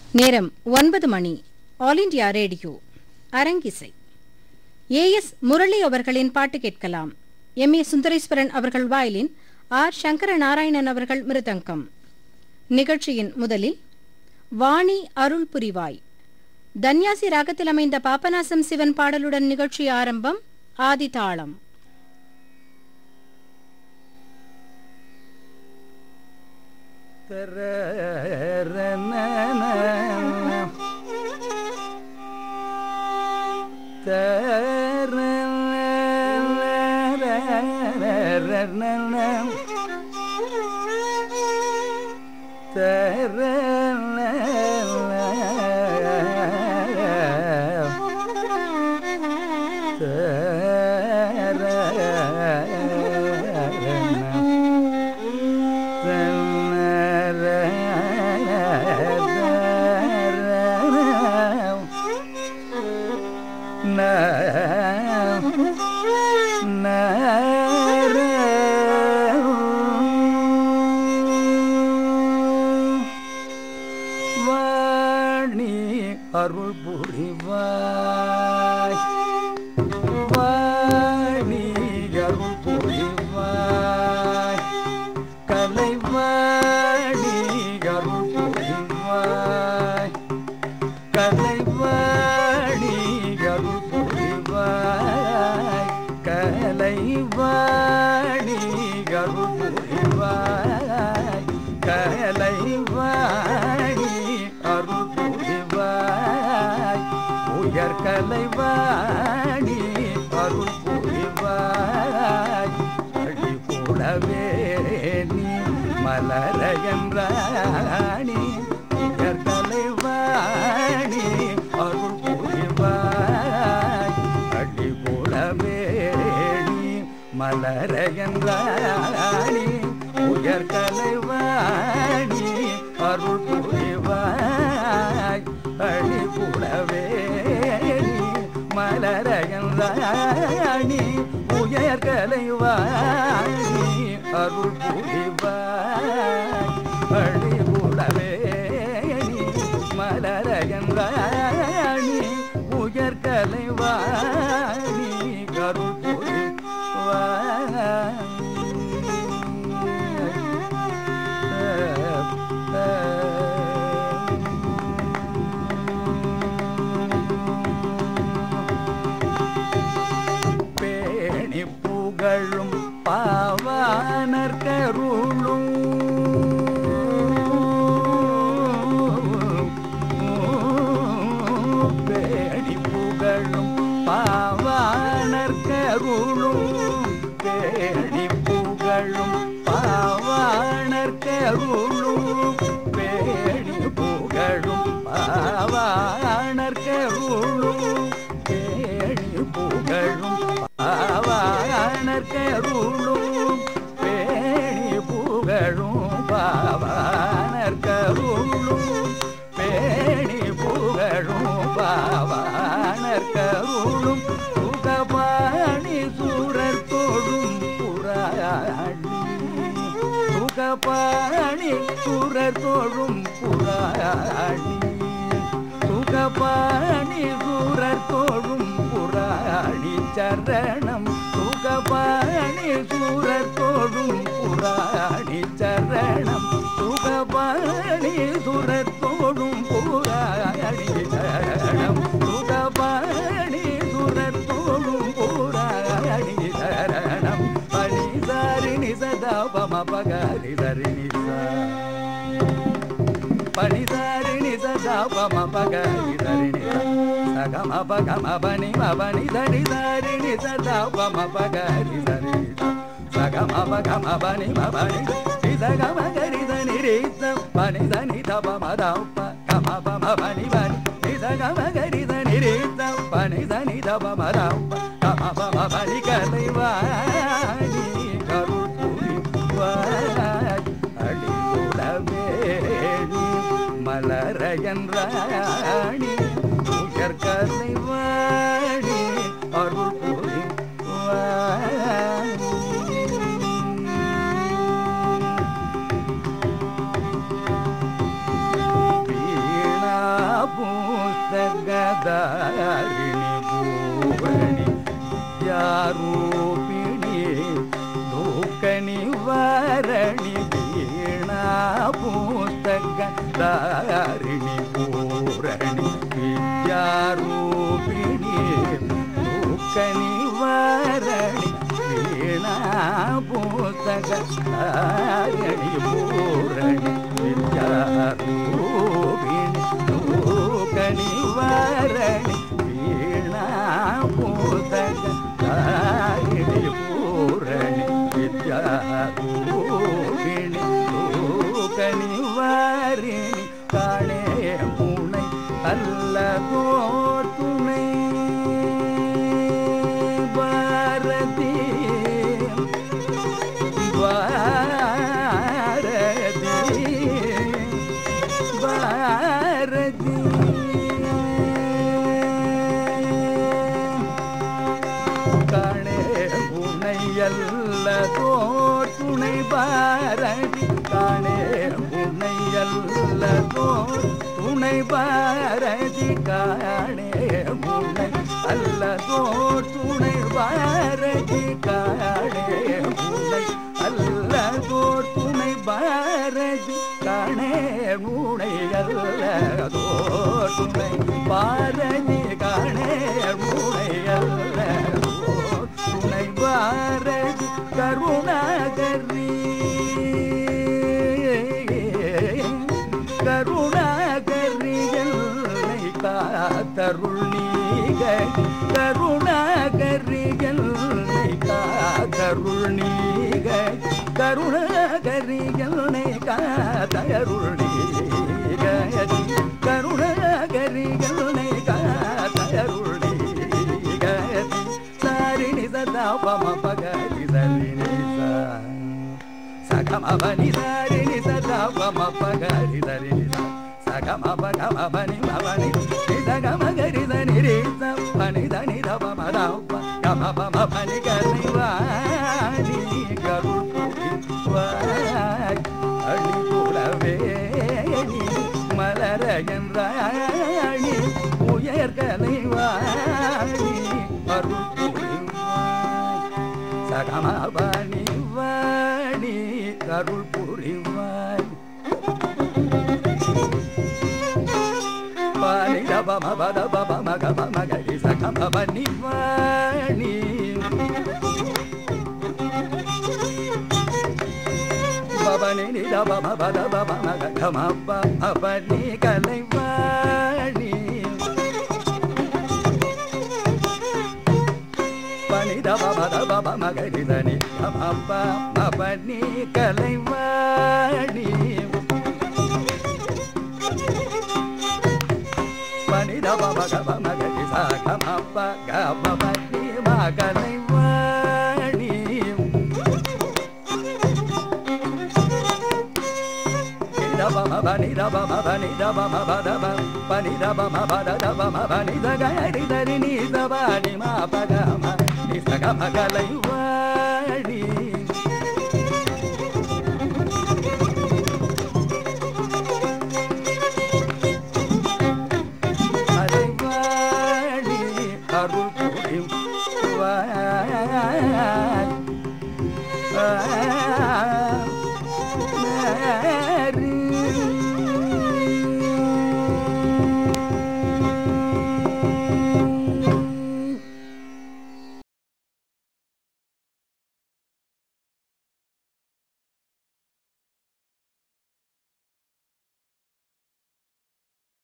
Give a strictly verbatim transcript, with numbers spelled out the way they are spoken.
நேரம் ஒன்பது மணி. All India radio அரங்கிசை. ஏ எஸ் முரளி அவர்களின் பாட்டு கேட்கலாம். எம் ஏ சுந்தரேஸ்வரன் அவர்கள் வயலின், ஆர் சங்கர நாராயணன் அவர்கள் மிருதங்கம். நிகழ்ச்சியின் முதலில் வாணி அருள் புரிவாய், தன்யாசி ராகத்தில் அமைந்த பாபநாசம் சிவன் பாடலுடன் நிகழ்ச்சி ஆரம்பம். ஆதி தாளம். அருள் புரிவாய், வாணி அருள் புரிவாய், கலைவாணி அருள் புரிவாய், கலைவாணி அருள் புரிவாய், கலைவாணி அருள் புரிவாய், கலைவாணி அருள் புரிவாய், உயர் கலைவாணி அருள் புரிவாய், அடிபுலவே நீ மலரயன்றாணி, உயர் கலைவாணி அருள் புரிவாய், அடிபுலவே நீ மலரயன்றாணி, உயர் கலைவாணி அருள் புரிவாய், அடிபுலவே மலரயன்றாணி, உயர் கலைவாணி அருள் புரிவாய், அடிபுலவே மலரயன்றாணி, உயர் கலைவாணி அருள் புரிவாய். பேணி புகழும் பாவாணர் கருளும், பேணி புகழும் பாவாணர் கருளும், பேணி புகழும் பாவாணர் கருளும், பேணி புகழும் பாவாணர் கருளும், பேணி புகழும் பாவாணர் கருளும், பேணி புகழும் பாவாணர் கருளும், பேணி புகழும் பாவாணர் கருளும், சுகபாணி சூரர் தொழும் புறாணி, சுகபாணி சூரர் தொழும் புறாணி, சுகபாணி சூரர் தொழும் புறாணி சரணம், சுகபாணி சூரர் தொழும் புறாணி சரணம், சுகபாணி சூரர் தொழும் புறாணி சரணம், சுகபாணி சூரர் தொழும் புறாணி சரணம், பனிதாரிணி சதா பம பகரி தரிணி பனிதாரிணி சதா பம பகரி தரிணி சகம பகம பனி மபனி தனி தாரிணி சதா பம பகரி தரிணி சகம பகம பனி மபனி சகம கரி தனி ரீத பனி தனி தப மதப்ப கம பம பனி பனி சகம கரி தனி ரீத பனி தனி தப மதப்ப கம பம பனி கலைவாணி கருள் புரிவாய், அடிபுலவே மலரயன்றாணி, உயர் கலைவாணி அருள் புரிவாய். வீணா தாரிணி பூரணி வித்யாரூபிணி துக்க நிவாரணி வீணா புஸ்தக தாரிணி பூரணி வித்யாரூபிணி துக்க நிவாரணி வீணா புஸ்தக தாரிணி பூரணி வித்யாரூபிணி துக்க நிவாரணி வீணா புஸ்தக தாரிணி பூரணி வித்யாரூபிணி துக்க நிவாரிணி காணே முனை அல்லதோ துணை பாரதி பாரதி பாரதி காணே முனை அல்லதோ துணை பாரதி காணே முனை அல்லதோ துணை பாரதி காணே முனை அல்லதோ துணை பாரதி காணே முனை அல்லதோ துணை பாரதி காணே முனை அல்லதோ துணை பாரதி காணே முனை அல்லதோ துணை பாரதி கருணாகரி கருணாகரி எல்லை காத்தருள் நீகை கருணாகரி எல்லை காத்தருள் நீகை கருணாகரி எல்லை காத்தருள் நீகை கருணாகரி எல்லை காத்தருள் நீகை சாரிணி சதா பம பகரி சலினி சா சகமபனி சாரிணி சதா பம பகரி சலினி சா சகமபகமபனி மபனி நிதகமகரி தனிரி சப்பனி தனி தபம தப்ப கமபமபனி கரிவாணி கருள் புரிவாய் அழிபுறவேணி மலரகன்றாணி உயர் கலைவாணி அருள் புரிவாய் சகமபனி வாணி கருள் புரிவாய் பாணி தபம பதபம மகம மகரி சகமபனி வாணி பவனி நிதபம பதபம மகம பவனி கலைவாணி பனி தபம தபம மகரி தனி கமப பவனி கலைவாணி பனி தபம கப மகரி சகமப கபவனி மகலைவாணி Daba bani daba bani daba bada bani daba bada daba bani dagari dari ni daba ni ma paga ma ni saga magalai wadi